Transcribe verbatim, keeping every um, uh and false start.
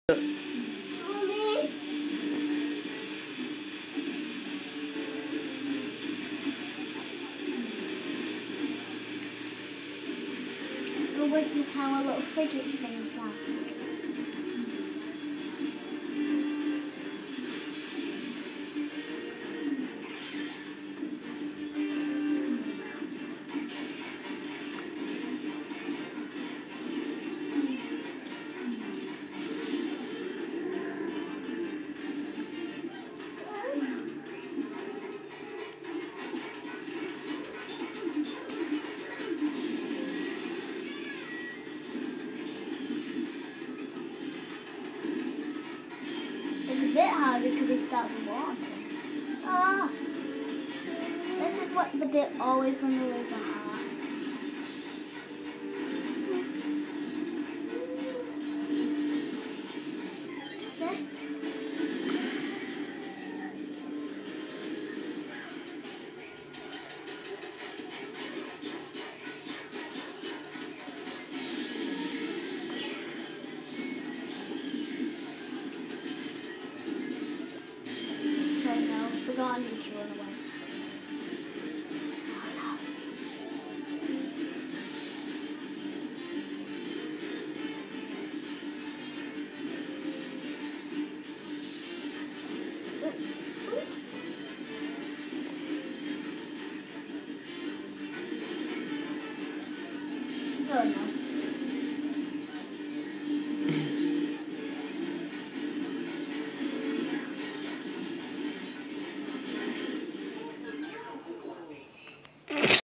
We're wasting time on little fidget things now. It's a bit hard because it starts with water. Ah! This is what the dip always when there is a heart. See? Right now, we're going to run away. Oh no.